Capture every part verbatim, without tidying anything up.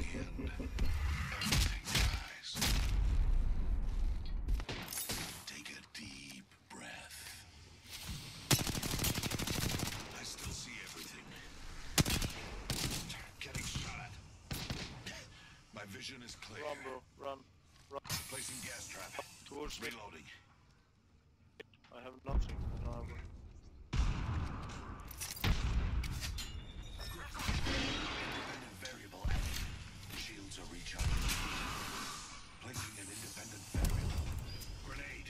end, everything dies. Take a deep breath. I still see everything. Getting shot at. My vision is clear. Run, bro. Run. Run. Placing gas trap. Towards me. Reloading. I have nothing. I don't have a... Independent variable added. Shields are recharging. Placing an independent variable. Grenade.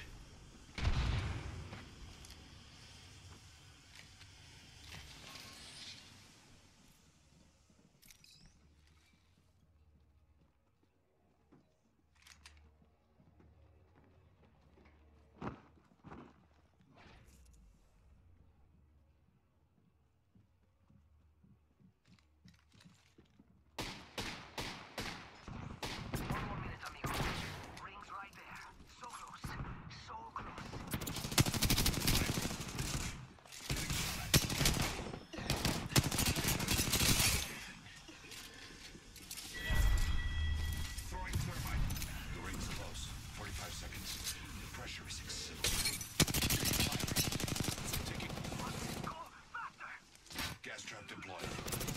Gas trap deployed.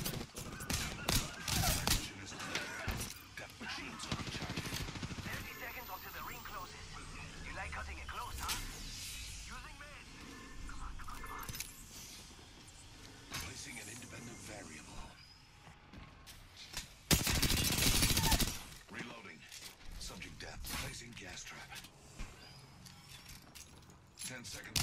Mission is clear. Depth machines are recharging. thirty seconds until the ring closes. You like cutting it close, huh? Using mid. Come on, come on, come on. Placing an independent variable. Reloading. Subject depth. Placing gas trap. Ten seconds